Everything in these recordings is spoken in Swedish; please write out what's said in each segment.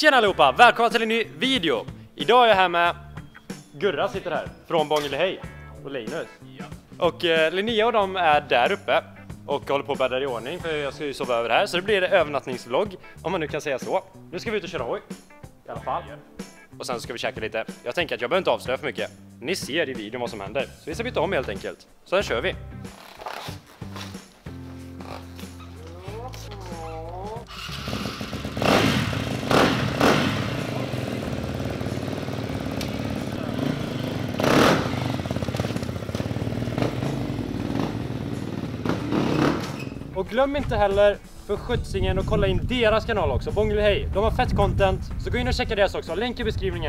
Tjena allihopa, välkomna till en ny video. Idag är jag här med Gurra sitter här från Bångelehej och Linus. Och Linnea och de är där uppe och håller på att bädda i ordning för jag ska ju sova över här. Så det blir övernattningsvlogg, om man nu kan säga så. Nu ska vi ut och köra hoj i alla fall. Och sen ska vi käka lite. Jag tänker att jag behöver inte avslöja för mycket. Ni ser i videon vad som händer. Så vi ska byta om helt enkelt. Så här kör vi. Och glöm inte heller för Skjutsingen och kolla in deras kanal också, Bångelehej. De har fett content, så gå in och checka deras också. Länk i beskrivningen.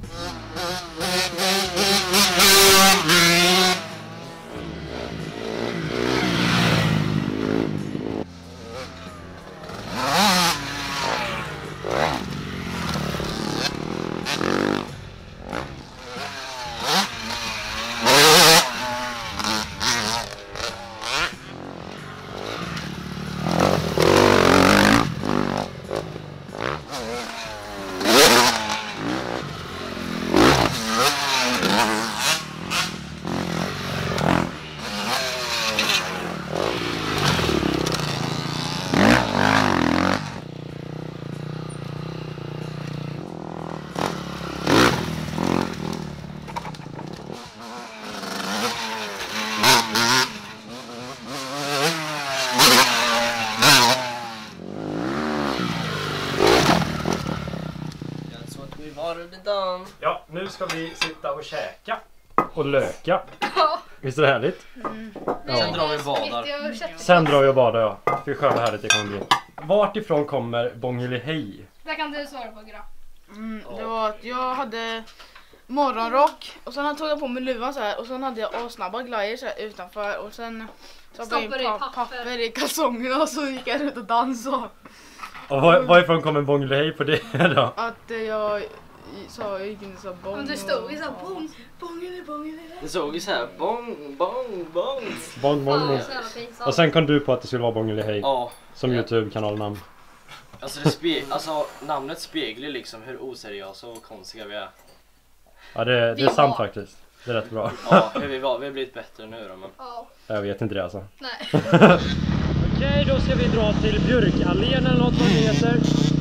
Ja, nu ska vi sitta och käka och löka. Visst är det härligt? Ja. Sen drar vi och badar. Sen drar vi och badar, ja. Fy skönt härligt det kommer bli. Vart ifrån kommer Bångelehej? Det kan du svara på, Gra. Det var att jag hade morgonrock och sen tog jag på mig luvan så här och sen hade jag asnabba glajjor så här utanför och sen stoppade jag in papper i kalsongerna och så gick jag ut och dansade. Och varifrån kommer Bångelehej på det då? Att jag gick in och sa bong. Men du stod ju så bong, bongeli. Det såg ju så här bong. Bong. Och sen kom du på att det skulle vara Bångelehej. Ja. Som YouTube-kanalnamn. Alltså namnet speglar liksom hur oseriösa och konstiga vi är. Ja, det är sant faktiskt. Det är rätt bra. Ja, vi har blivit bättre nu då, men... Ja. Jag vet inte det alltså. Nej. Okej, då ska vi dra till Björkallén eller något vad det heter.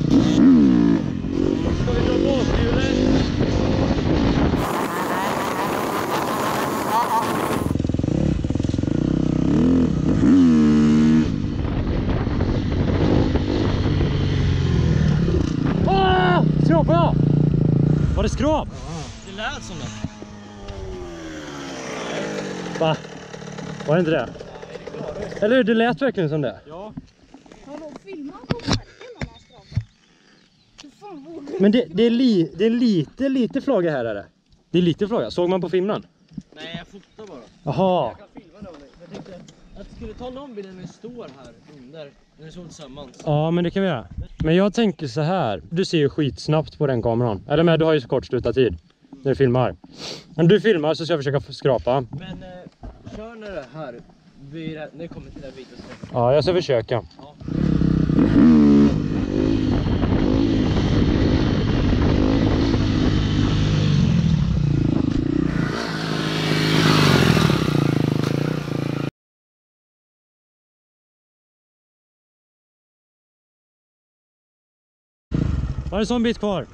Ska vi dra båthjulet? Skrapar jag? Var det skrap? Det lät som det. Va? Var det inte det? Eller hur? Det lät verkligen som det. Ja. Har de filmat på marken när man skrapar? Men det är lite flagga här är det. Det är lite flagga. Såg man på filmen? Nej, jag fotar bara. Jaha. Jag kan filma det. Jag tänkte att jag skulle ta någon bild när vi står här under. När vi står tillsammans. Ja, men det kan vi göra. Men jag tänker så här. Du ser ju skitsnabbt på den kameran. Eller men du har ju så kort slutartid när du filmar. Om du filmar så ska jag försöka skrapa. Men kör när det här. När det kommer till det här vita. Ja, jag ska försöka. Ja. Var det sån bit kvar?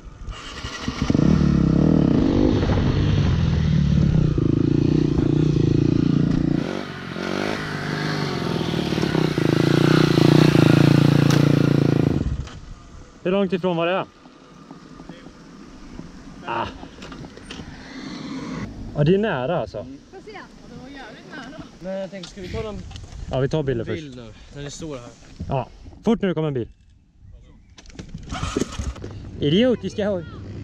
Hur långt ifrån var det är? Ah. Ja, det är nära alltså. Får se. Det var jävligt nära. Men jag tänkte, ska vi ta en Ja, vi tar bilder först. bild nu? När det står här. Ja, fort nu det kommer en bil. Idiotiska hoj.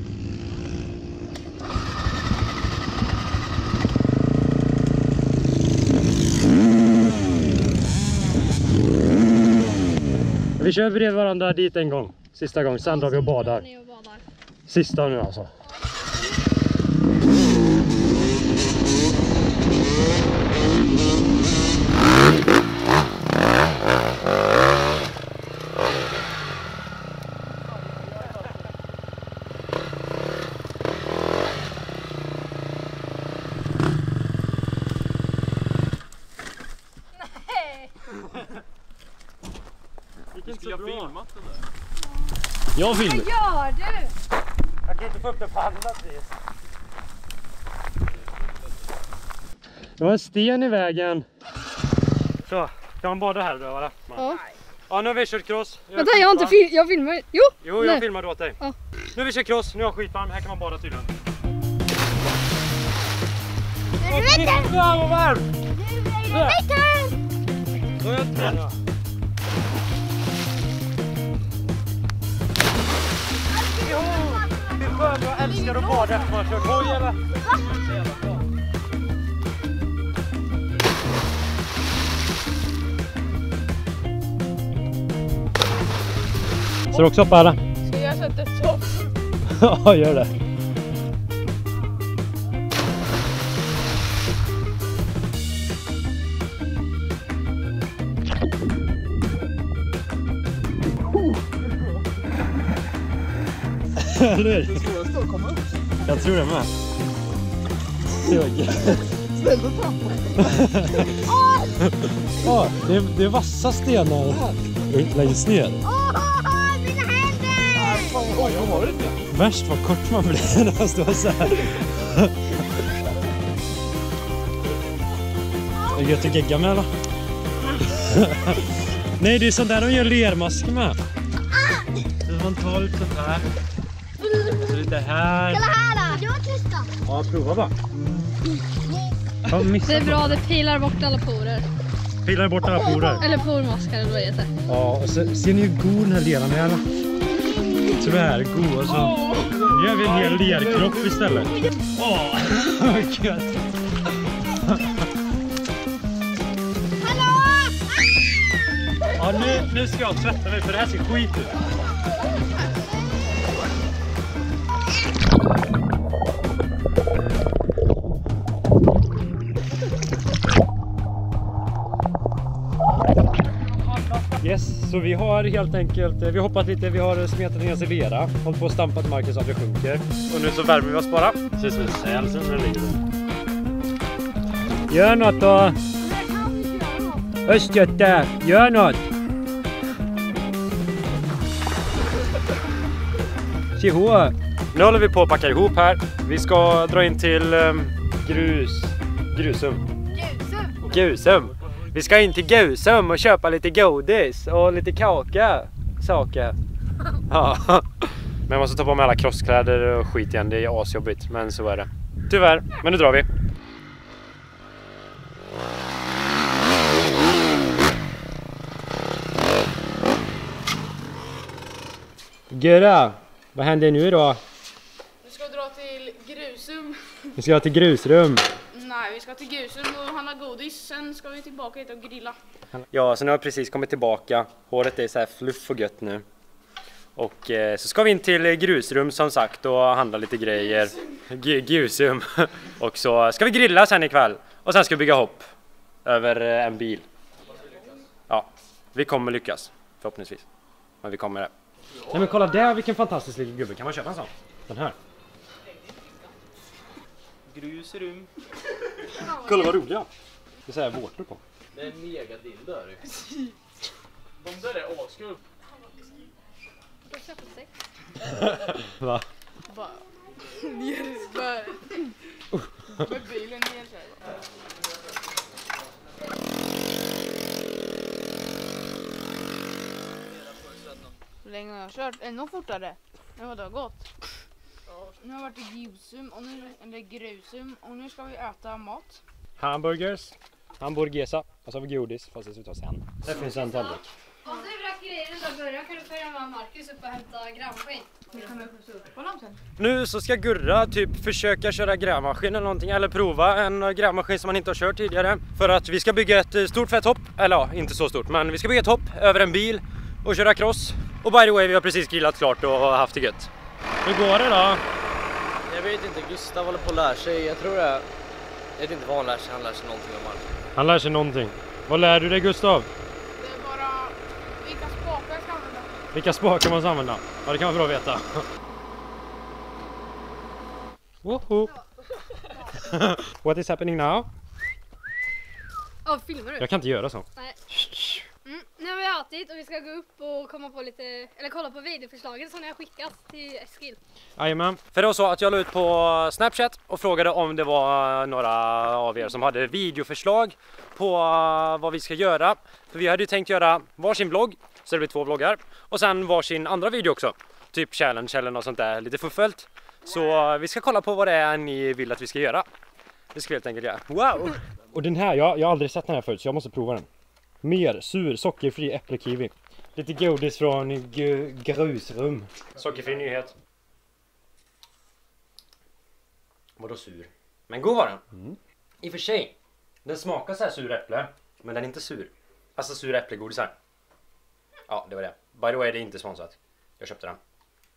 Vi kör bredvid varandra dit en gång. Sista gången, sen drar vi och badar. Sista nu alltså. jag filmat det där? Jag filmar. Vad gör du? Jag kan inte få upp det på annat vis. Det var en sten i vägen. Så, kan man bada här då, eller? Ja. Ja, nu har vi kört cross. Vänta, jag filmar. Jo, Jo, jag filmar åt dig. Ja. Nu har vi kört cross, nu har jag skitvarm. Här kan man bada tydligen. Vad varmt! Då är jag inte med. Jo, det är skönt, jag älskar att bada efter man kör hoj eller? Ska du också hoppa eller? Ska jag sätta ett stopp? Ja, gör det. Eller hur? Jag tror det med. Ställ dig Ja, det är vassa stenar längst ner. mina händer! Värst vad kort man blir när man står så här. Är det gött att gegga med eller? Nej, det är sånt där de gör lermasker med. Så man tar lite sånt här. Så lite här. Kolla här då! Jag testar. Ja, prova bara. Det är bra, det pilar bort alla porer. Pilar bort alla porer. Eller pormaskar eller vad det heter. Ja, och så ser ni hur god den här leran är eller? Tvärgod och så gör vi en hel lerkropp istället. Åh, vad gött. Ja, nu ska jag tvätta mig för det här ser skit ut. Yes, så vi har helt enkelt, vi har hoppat lite, vi har smetat ner sig lera, hållit på och stampat marken så att det sjunker. Och nu så värmer vi oss bara. Det ser ut som en säl sen när det ligger där. Gör något då! Östgöte, gör något! Tjoho! Nu håller vi på att packa ihop här. Vi ska dra in till Gusum. Vi ska in till Gusum och köpa lite godis och lite kaka. Saker. Ja. Men jag måste ta på mig alla crosskläder och skit igen. Det är asjobbigt, men så är det. Tyvärr, men nu drar vi. Göra, vad händer nu då? Vi ska dra till Grusum. Vi ska till grusrum. Nej, vi ska till Gusum och handla godis. Sen ska vi tillbaka hit och grilla. Ja, så nu har jag precis kommit tillbaka. Håret är så här fluff och gött nu. Och så ska vi in till grusrum som sagt och handla lite grejer. Gusum. Och så ska vi grilla sen ikväll. Och sen ska vi bygga hopp över en bil. Ja, vi kommer lyckas. Förhoppningsvis. Men vi kommer det. Nej men kolla där, vilken fantastisk liten gubbe. Kan man köpa en sån? Den här. Grusrum. Kolla vad roliga. Det är så här vårtor på. Det är en megadildar. De där är askul. Va? Bara ner, bara med bilen ner så här. Hur länge har jag kört? Ännu fortare än vad det har gått. Nu har jag varit i Gusum och nu, eller Grusum, och nu ska vi äta mat. Hamburgers, hamburgesa och så har vi godis, fast det slutar sen. Det finns en tallrik. Om du vill ha grejer i början kan du följa med Marcus upp och hämta grävmaskin. Nu så ska Gurra typ försöka köra grävmaskin eller någonting, eller prova en grävmaskin som man inte har kört tidigare. För att vi ska bygga ett stort fett hopp, eller ja, inte så stort, men vi ska bygga ett hopp över en bil och köra cross. Och by the way, vi har precis grillat klart och haft det gött. Hur går det då? Jag vet inte, Gustav håller på att lära sig. Jag tror jag vet inte vad han lär sig. Han lär sig någonting om allt. Han lär sig någonting. Vad lär du dig, Gustav? Det är bara vilka spakar jag ska använda. Vilka spakar man ska använda? Ja, det kan vara bra att veta. Woho! What is happening now? Ja, filmar du? Jag kan inte göra så. Nej. Nu har vi tjatigt och vi ska gå upp och komma på lite, eller kolla på videoförslagen som ni har skickat till Eskil. Jajamän. För det var så att jag la ut på Snapchat och frågade om det var några av er som hade videoförslag på vad vi ska göra. För vi hade ju tänkt göra varsin vlogg, så det blir 2 vloggar. Och sen varsin andra video också. Typ challenge eller något sånt där, lite fuffelt. Så vi ska kolla på vad det är ni vill att vi ska göra. Det ska vi helt enkelt göra. Wow! Och den här, jag har aldrig sett den här förut så jag måste prova den. Mer sur, sockerfri äpplekiwi. Lite godis från grusrum. Sockerfri nyhet. Vadå sur? Men god var den. I och för sig. Den smakar så här sur äpple. Men den är inte sur. Alltså sur äpplegodis här. Ja, det var det. By the way, det är inte sponsrat. Jag köpte den.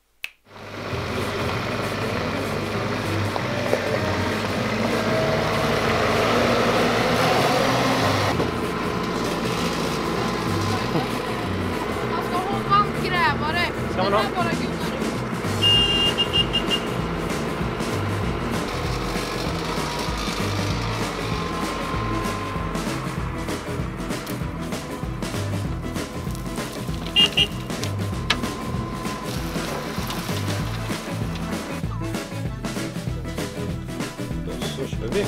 Ska man ha? Då så kör vi.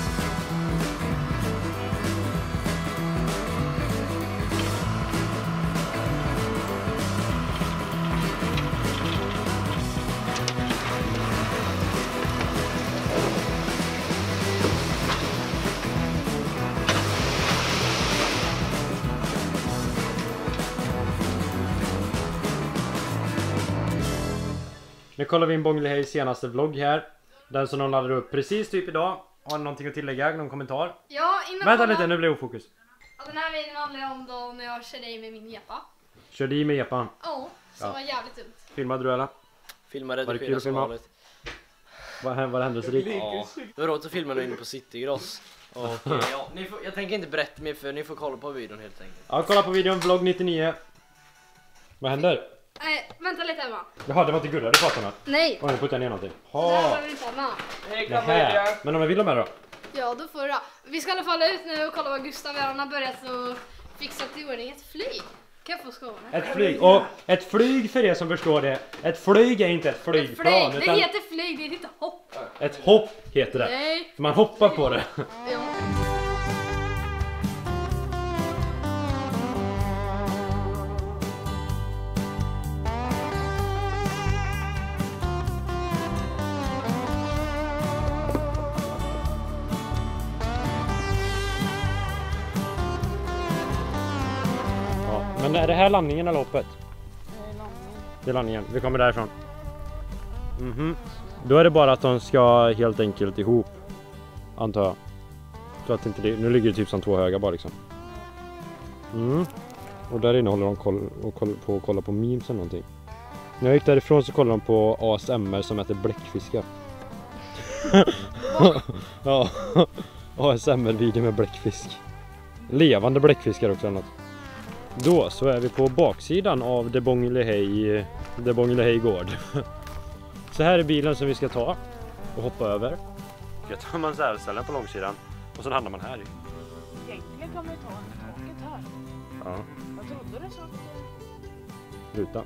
Nu kollar vi in Bonglehejs senaste vlogg här. Den som de laddade upp precis typ idag. Har ni någonting att tillägga? Någon kommentar? Ja, innan Vänta lite, nu blir det ofokus. Ja, den här videon handlar om då när jag körde i med min epa. Körde i med epan. Ja, som var jävligt dumt. Filmade du eller? Filmade Var det kul att filma? Vad hände så rikt? Ja, det var roligt att filma nu inne på Citygross. Och ja, jag tänker inte berätta mer för ni får kolla på videon helt enkelt. Ja, kolla på videon, vlogg 99. Vad händer? Vänta lite Emma. Jaha, det var inte Gurra du pratade med. Nej. Oj, nu puttar jag ner någonting. Det här var inte Emma. Nähä. Men om jag vill ha med då? Ja, då får du då. Vi ska i alla fall ut nu och kolla vad Gustav gör. Han har börjat så fixa till ordning ett flyg. Kan jag få skåne? Ett flyg. Och ett flyg för er som förstår det. Ett flyg är inte ett flygplan. Det heter flyg, det är inte hopp. Ett hopp heter det. Nej. För man hoppar på det. Ja. Men är det här landningen eller hoppet? Det är landningen. Vi kommer därifrån. Då är det bara att de ska helt enkelt ihop. Antar jag. Så att inte det, nu ligger det typ som 2 höga bara liksom. Och där inne håller de på att kolla på memes eller någonting. När jag gick därifrån så kollade de på ASMR som heter bläckfiskar. Ja. ASMR-video med bläckfisk. Levande bläckfiskar också eller något. Då så är vi på baksidan av The Bonglehej gård. Så här är bilen som vi ska ta och hoppa över. Jag tar man särställen på långsidan och sen hamnar man här i. Egentligen kan man ju ta taket här. Ja. Jag trodde det så. Ruta.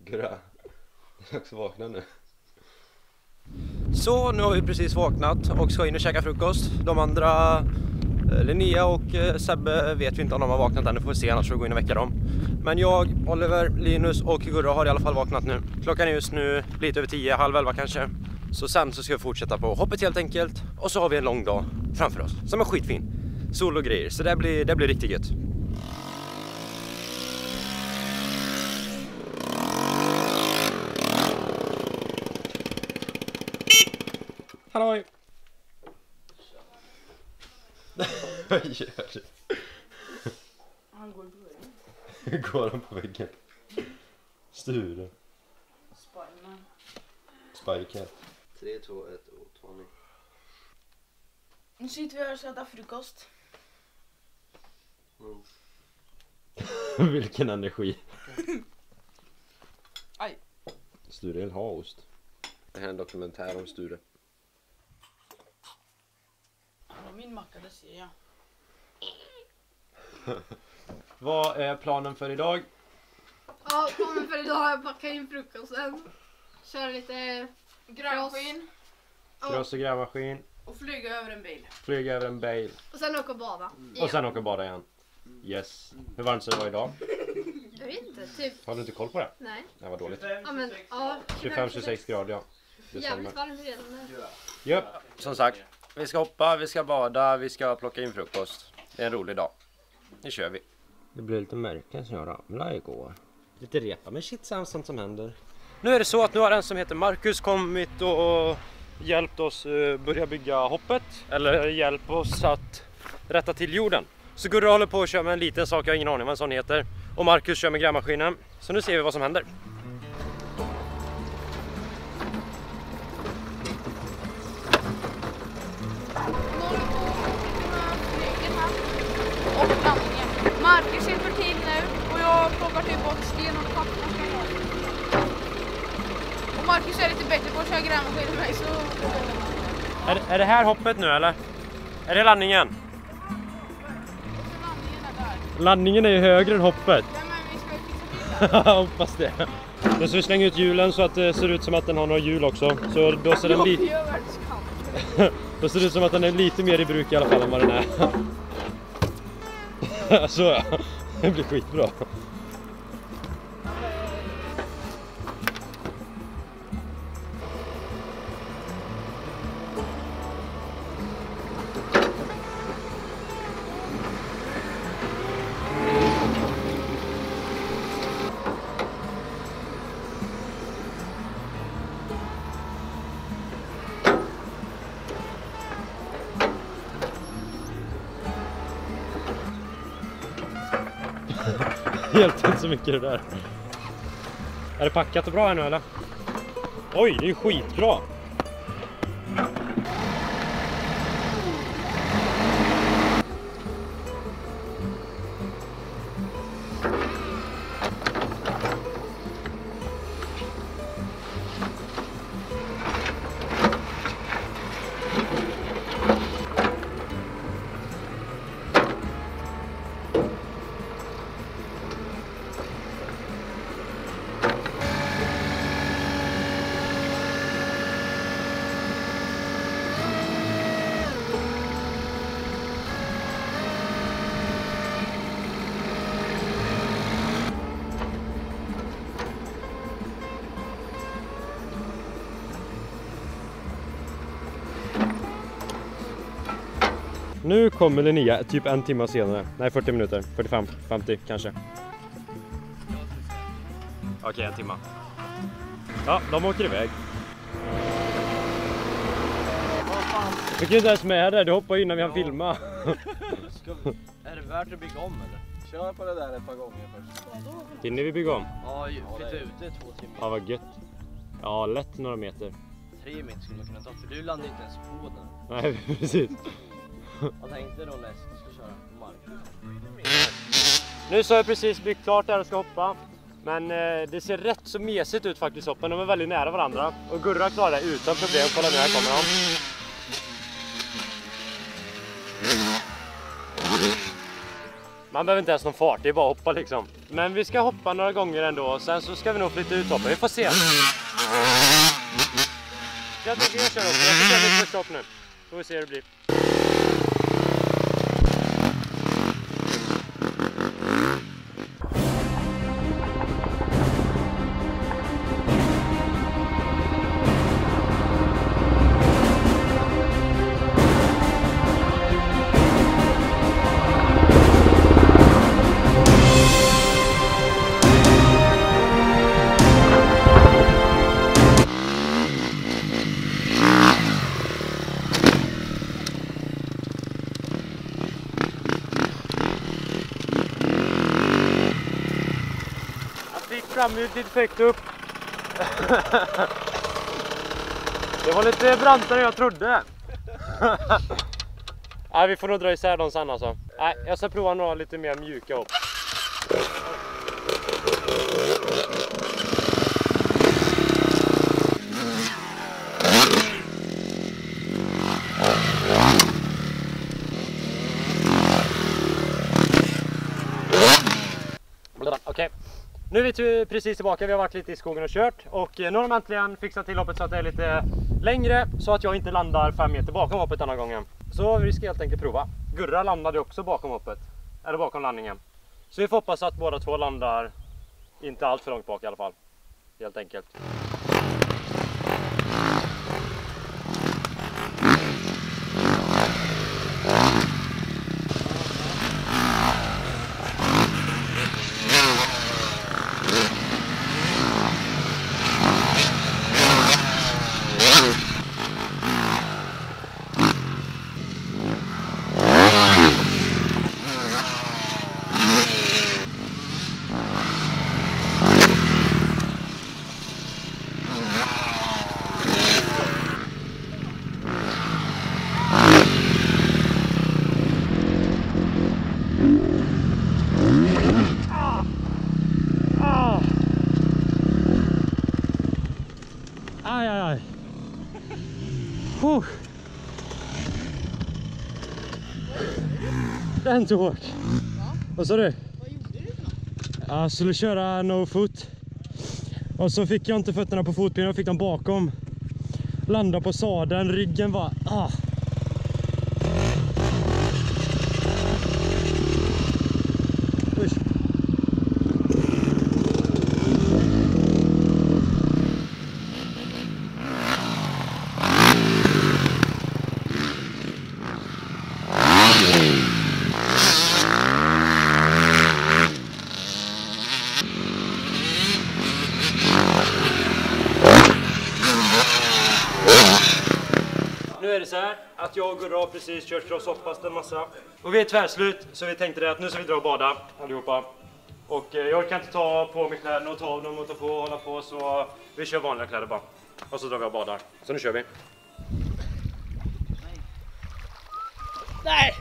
Gurra, jag är också vaknat nu. Så nu har vi precis vaknat och ska in och käka frukost. De andra, Linnea och Sebbe, vet vi inte om de har vaknat än. Nu får vi se, annars får vi gå in och väcka dem. Men jag, Oliver, Linus och Gurra har i alla fall vaknat nu. Klockan är just nu lite över 10, halv 11 kanske. Så sen så ska vi fortsätta på hoppet helt enkelt. Och så har vi en lång dag framför oss som är skitfin. Sol och grejer, så det blir riktigt gött. Halloj! Vad gör du? Han går på väggen. Går han på väggen? Sture. Spiderman. Spidercat. 3, 2, 1 och 2. Nu sitter vi här och ska äta frukost. Vilken energi. Aj. Sture vill ha ost. Det här är en dokumentär om Sture. Ja, min macka, det ser jag. Vad är planen för idag? Ja, planen för idag är att packa in frukosten. Köra lite Grävmaskin. Kross och grävmaskin. Och flyga över en bil. Flyga över en bil. och sen åka och bada. Och sen åka och bada igen. Yes. Hur varmt ska det vara idag? Jag vet inte, typ. Har du inte koll på det? Nej. Det var dåligt. Ja, men ja. 25-26 grader, ja. Det Jävligt stämmer. varmt redan nu. Japp. Som sagt, vi ska hoppa, vi ska bada, vi ska plocka in frukost. Det är en rolig dag. Nu kör vi. Det blir lite märkligt som jag ramlade igår. Lite repa, men shit, sånt som händer. Nu är det så att nu har en som heter Marcus kommit och hjälpt oss börja bygga hoppet. Eller hjälpt oss att rätta till jorden. Så Gurra håller på att köra med en liten sak, jag har ingen aning vad en sån heter. Och Marcus kör med grävmaskinen. Så nu ser vi vad som händer. Och landningen. Marcus hjälper till nu och jag plockar typ bort sten och papper. Och Marcus är lite bättre på att köra grävmaskin än mig, så... Är det här hoppet nu eller? Är det landningen? Och så landningen är där. Landningen är ju högre än hoppet. Ja, men vi ska fixa till det. Hoppas det. Då ska vi slänga ut hjulen så att det ser ut som att den har några hjul också. Så då ser den Jag gör världskamp. då ser det ut som att den är lite mer i bruk i alla fall än vad den är. Så ja, det blir skitbra. Hjälpte inte så mycket det där. Är det packat och bra här nu eller? Oj, det är skitbra. Nu kommer Linnea typ en timme senare. Nej, 40 minuter. 45, 50 kanske. Okej, en timme. Ja, de åker iväg. Du kan ju inte ens med där, du hoppar innan vi har filmat. Är det värt att bygga om eller? Kör på det där ett par gånger först. Hinner vi bygga om? Ja, flytta ut det 2-3 meter. Ja, vad gött. Ja, lätt några meter. 3 meter skulle man kunna ta, för du landar inte ens på den. Nej, precis. Jag tänkte då näst ska köra på marken. Nu så har jag precis byggt klart där och ska hoppa. Men det ser rätt så mesigt ut faktiskt hoppen. De är väldigt nära varandra. Och Gurra klarar det utan problem. Kolla nu, här kommer han. Man behöver inte ens någon fart, det är bara att hoppa liksom. Men vi ska hoppa några gånger ändå och sen så ska vi nog flytta ut hoppet. Vi får se. Jag tänker jag kör också. Jag ska köra mitt första hopp nu. Då får vi se hur det blir. Framhjulet fick upp. Det var lite brantare än jag trodde. Nej, vi får nog dra isär dem sen alltså. Nej, jag ska prova några lite mer mjuka upp. Okej. Nu är vi precis tillbaka, vi har varit lite i skogen och kört och nu har de äntligen fixat till hoppet så att det är lite längre så att jag inte landar 5 meter bakom hoppet denna gången. Så vi ska helt enkelt prova. Gurra landade också bakom hoppet, eller bakom landningen. Så vi får hoppas att båda två landar inte allt för långt bak i alla fall, helt enkelt. Aj. Den tog hårt. Vad sa du? Vad gjorde du för något? Jag skulle köra no foot. Och så fick jag inte fötterna på fotpinnen, jag fick dem bakom. Landa på sadeln, ryggen var... Usch. Nu är det så här att jag och Gurra har precis kört crosshoppas en massa. Och vi är tvärslut så vi tänkte det att nu ska vi dra och bada allihopa. Och jag kan inte ta på mig kläderna och ta av dem och ta på och hålla på så vi kör vanliga kläder bara. Och så drar vi och badar. Så nu kör vi. Nej!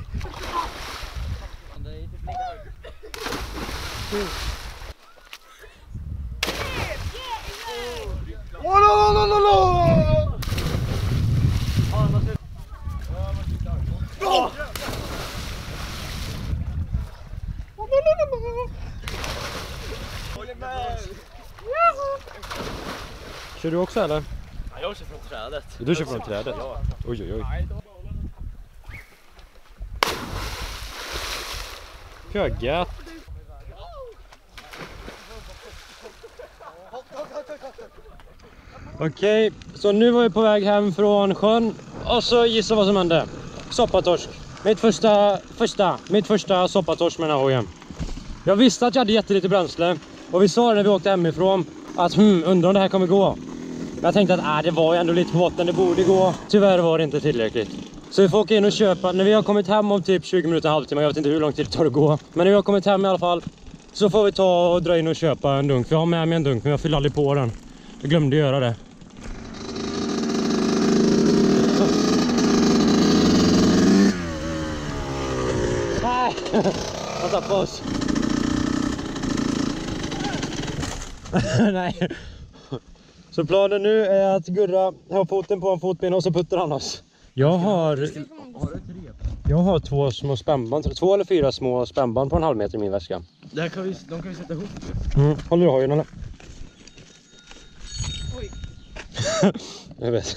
Kör du också eller? Ja, jag kör från trädet. Du kör från trädet? Ja. Oj. Köggat. Okej, så nu var vi på väg hem från sjön och så gissa vad som hände. Soppatorsk. Mitt första soppatorsk med den här hojen. Jag visste att jag hade jättelite bränsle och vi sa när vi åkte hemifrån att undrar om det här kommer gå. Men jag tänkte att det var ju ändå lite på botten, det borde gå. Tyvärr var det inte tillräckligt. Så vi får åka in och köpa, när vi har kommit hem om typ 20 minuter, halvtimme, jag vet inte hur lång tid det tar att gå. Men när vi har kommit hem i alla fall så får vi ta och dra in och köpa en dunk. Jag har med mig en dunk men jag fyller aldrig på den. Jag glömde göra det. Nej! Jag tar på oss. Nej. Så planen nu är att Gurra har foten på en fotpinne och så puttar han oss. Jag har... Har du ett rep? Jag har 2 små spännband, 2 eller 4 små spännband på en halv meter i min väska. De kan vi sätta ihop. Håller du hojen eller? Oj. Jag vet.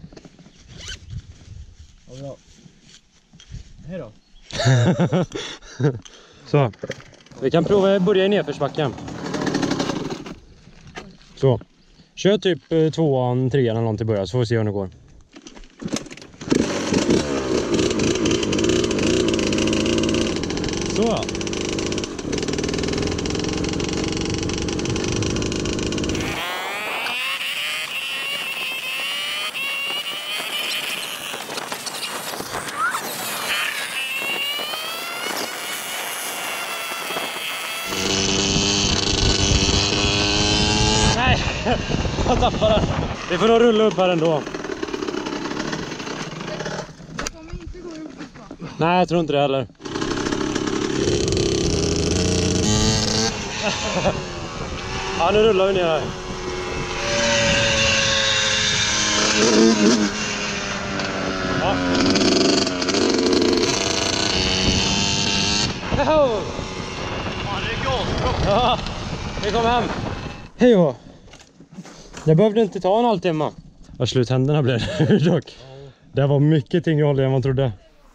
Ja, bra. Hej då. Så. Vi kan prova börja i nedförsbacken. Så. Kör typ 2an, 3an eller något till början så får vi se hur det går. Så. Nej, jag tappade den. Vi får nog rulla upp här ändå. Det kommer inte gå upp på. Nej, jag tror inte det heller. Ja, nu rullar vi ner här. Ja. Wow. Ja, vi kom hem. Hej då. Det behövde inte ta en halvtimme. Vad slut händerna blev dock. Det var mycket ting jag håller än man trodde.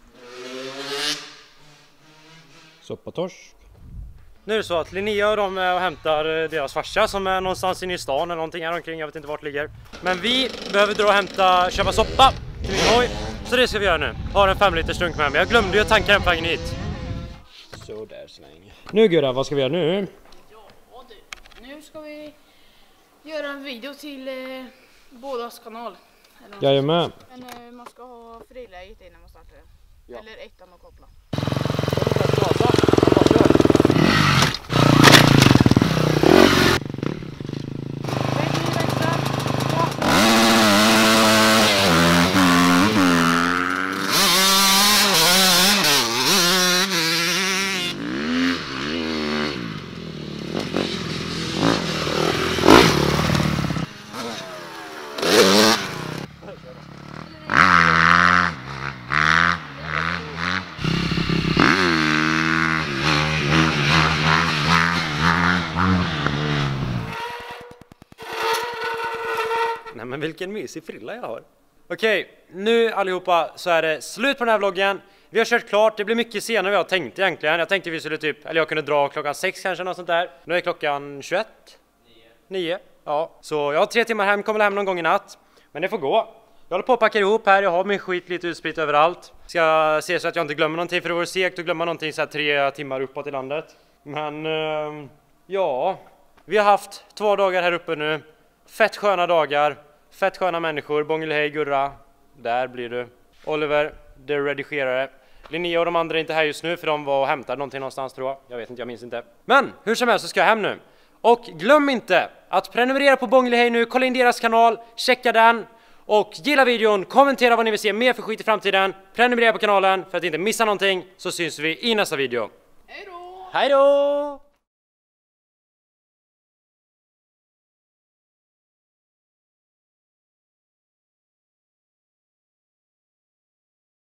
Soppatorsk. Nu är det så att Linnea och de är och hämtar deras farsa som är någonstans inne i stan eller någonting här omkring. Jag vet inte vart det ligger. Men vi behöver dra och köpa soppa till min hoj. Så det ska vi göra nu. Har en 5 liters dunk med mig. Jag glömde ju att tanka den på vägen hit. Så där släng. Nu Gurra, vad ska vi göra nu? Ja du, nu ska vi göra en video till bådas kanal. Jajamän. Men man ska ha friläget innan man startar det. Ja. Eller ettan och koppla. Nej men vilken mysig frilla jag har. Okej, nu allihopa så är det slut på den här vloggen. Vi har kört klart, det blir mycket senare än vad jag tänkte egentligen. Jag tänkte vi skulle typ, eller jag kunde dra klockan 6 kanske, något sånt där. Nu är klockan 21. 9. Ja, så jag har 3 timmar hem, kommer hem någon gång i natt. Men det får gå. Jag håller på att packa ihop här, jag har min skit lite utspritt överallt. Ska se så att jag inte glömmer någonting, för det vore segt att glömma någonting så här 3 timmar uppåt i landet. Men ja, vi har haft 2 dagar här uppe nu. Fett sköna dagar, fett sköna människor. Bångelehej, Gurra, där blir du. Oliver, det redigerare. Linnea och de andra är inte här just nu för de var och hämtade någonting någonstans tror jag. Jag vet inte, jag minns inte. Men hur som helst så ska jag hem nu. Och glöm inte att prenumerera på Bångelehej nu, kolla in deras kanal, checka den. Och gilla videon, kommentera vad ni vill se mer för skit i framtiden. Prenumerera på kanalen för att inte missa någonting, så syns vi i nästa video. Hej då! Hej då!